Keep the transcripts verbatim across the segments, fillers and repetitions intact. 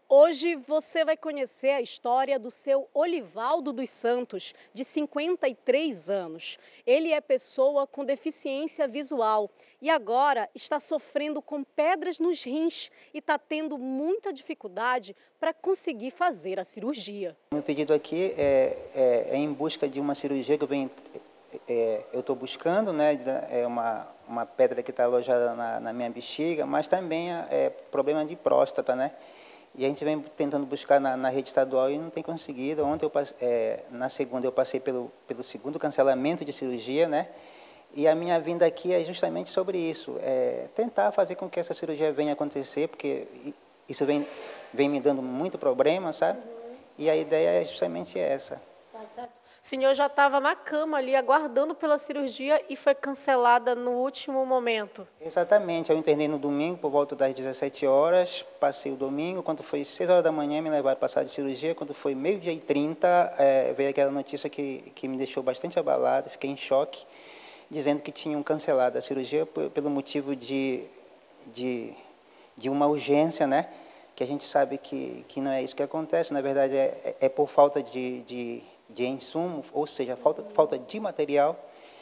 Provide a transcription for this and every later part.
Hoje você vai conhecer a história do seu Olivaldo dos Santos, de cinquenta e três anos. Ele é pessoa com deficiência visual e agora está sofrendo com pedras nos rins e está tendo muita dificuldade para conseguir fazer a cirurgia. Meu pedido aqui é, é, é em busca de uma cirurgia que eu venho, é, eu estou buscando, né? É uma, uma pedra que está alojada na, na minha bexiga, mas também é, é problema de próstata, né? E a gente vem tentando buscar na, na rede estadual e não tem conseguido. Ontem, eu, é, na segunda, eu passei pelo, pelo segundo cancelamento de cirurgia, né? E a minha vinda aqui é justamente sobre isso, é tentar fazer com que essa cirurgia venha acontecer, porque isso vem, vem me dando muito problema, sabe? Uhum. E a ideia é justamente essa. Tá certo. O senhor já estava na cama ali, aguardando pela cirurgia e foi cancelada no último momento. Exatamente. Eu internei no domingo por volta das dezessete horas, passei o domingo, quando foi seis horas da manhã me levaram para a sala de cirurgia, quando foi meio-dia e trinta, é, veio aquela notícia que, que me deixou bastante abalado, fiquei em choque, dizendo que tinham cancelado a cirurgia pelo motivo de, de, de uma urgência, né? Que a gente sabe que, que não é isso que acontece, na verdade é, é por falta de, de, de insumo, ou seja, falta, falta de material,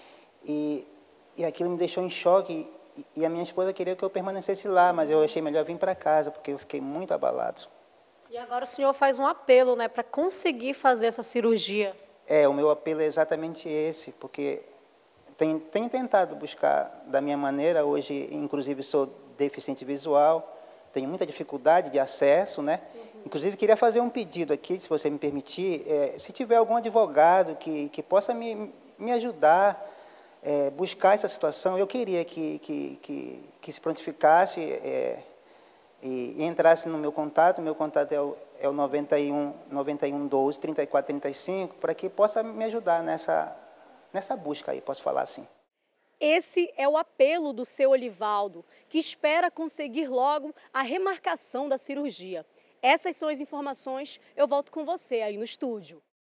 e, e aquilo me deixou em choque, e, e a minha esposa queria que eu permanecesse lá, mas eu achei melhor vir para casa, porque eu fiquei muito abalado. E agora o senhor faz um apelo, né, para conseguir fazer essa cirurgia. É, o meu apelo é exatamente esse, porque tenho, tenho tentado buscar da minha maneira, hoje inclusive sou deficiente visual, tenho muita dificuldade de acesso, né? Uhum. Inclusive, queria fazer um pedido aqui, se você me permitir, é, se tiver algum advogado que, que possa me, me ajudar, é, buscar essa situação, eu queria que, que, que, que se prontificasse é, e, e entrasse no meu contato, meu contato é o, é o noventa e um, noventa e um, doze, trinta e quatro, trinta e cinco, para que possa me ajudar nessa, nessa busca aí, posso falar assim. Esse é o apelo do seu Olivaldo, que espera conseguir logo a remarcação da cirurgia. Essas são as informações, eu volto com você aí no estúdio.